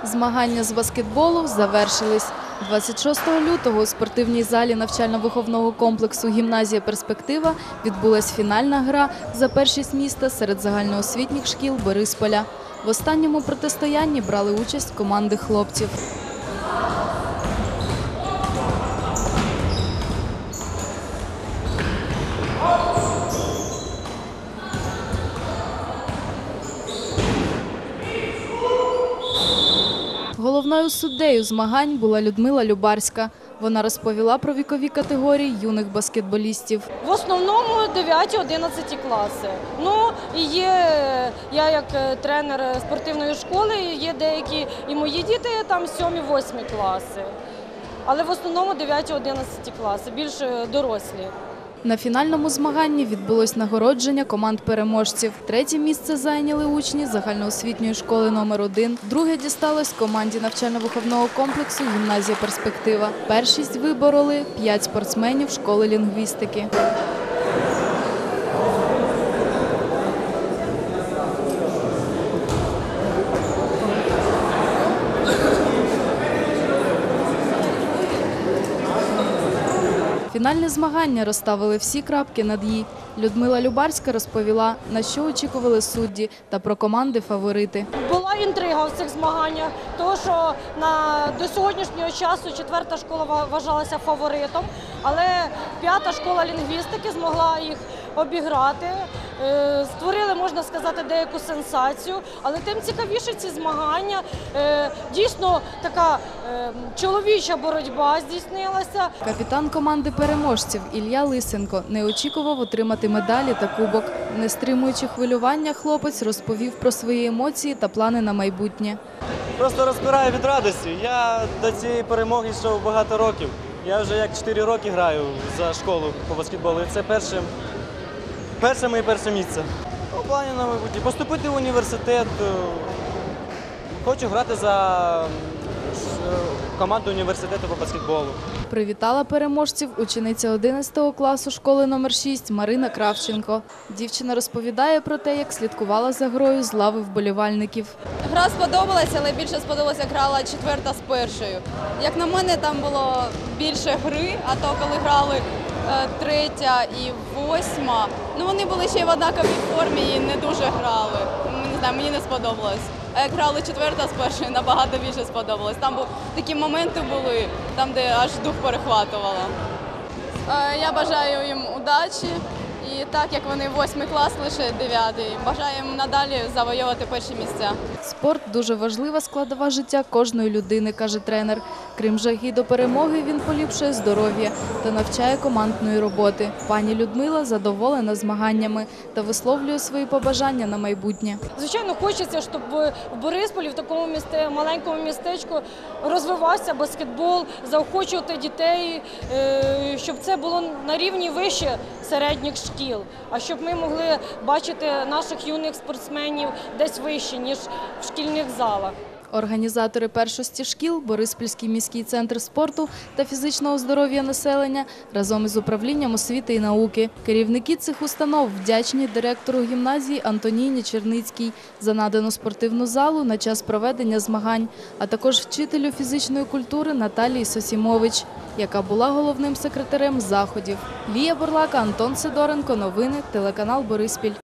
Змагання з баскетболу завершились. 26 лютого у спортивній залі навчально-виховного комплексу «Гімназія Перспектива» відбулась фінальна гра за першість міста серед загальноосвітніх шкіл Борисполя. В останньому протистоянні брали участь команди хлопців. Головною суддею змагань була Людмила Любарська. Вона розповіла про вікові категорії юних баскетболістів. В основному 9-11 класи. Я як тренер спортивної школи, є деякі і мої діти, там 7-8 класи. Але в основному 9-11 класи, більш дорослі. На фінальному змаганні відбулось нагородження команд переможців. Третє місце зайняли учні загальноосвітньої школи номер 1. Друге дісталось команді навчально-виховного комплексу «Гімназія Перспектива». Першість вибороли 5 спортсменів школи лінгвістики. Фінальне змагання розставили всі крапки над «і». Людмила Любарська розповіла, на що очікували судді та про команди-фаворити. Була інтрига в цих змаганнях, тому що до сьогоднішнього часу 4-та школа вважалася фаворитом, але 5-та школа лінгвістики змогла їх обіграти. Створили, можна сказати, деяку сенсацію, але тим цікавіше ці змагання. Дійсно, така чоловіча боротьба здійснилася. Капітан команди переможців Ілля Лисенко не очікував отримати медалі та кубок. Не стримуючи хвилювання, хлопець розповів про свої емоції та плани на майбутнє. Просто розпираю від радості. Я до цієї перемоги йшов багато років. Я вже як 4 роки граю за школу по баскетболу. І це моє перше місце. У плані на майбутнє поступити в університет. Хочу грати за команду університету по баскетболу. Привітала переможців учениця 11 класу школи номер 6 Марина Кравченко. Дівчина розповідає про те, як слідкувала за грою з лави вболівальників. Гра сподобалася, але більше сподобалося, як грала 4-та з першою. Як на мене, там було більше гри, а то коли грали 3-та і 8-та, вони були ще й в однаковій формі і не дуже грали. Не знаю, мені не сподобалось. А як грали 4-та з першої, набагато більше сподобалось. Там такі моменти були, там де аж дух перехватувало. Я бажаю їм удачі. І так, як вони 8 клас, лише 9-й, бажаю їм надалі завойовувати перші місця. Спорт – дуже важлива складова життя кожної людини, каже тренер. Крім жаги до перемоги, він поліпшує здоров'я та навчає командної роботи. Пані Людмила задоволена змаганнями та висловлює свої побажання на майбутнє. Звичайно, хочеться, щоб в Борисполі, в такому маленькому містечку, розвивався баскетбол, заохочувати дітей, щоб це було на рівні вище середніх шкіл, а щоб ми могли бачити наших юних спортсменів десь вище, ніж в шкільних залах. Організатори першості шкіл, Бориспільський міський центр спорту та фізичного здоров'я населення разом із управлінням освіти і науки. Керівники цих установ вдячні директору гімназії Антоніні Черницькій за надану спортивну залу на час проведення змагань, а також вчителю фізичної культури Наталії Сосімович, яка була головним секретарем заходів. Лія Бурлака, Антон Сидоренко. Новини, телеканал Бориспіль.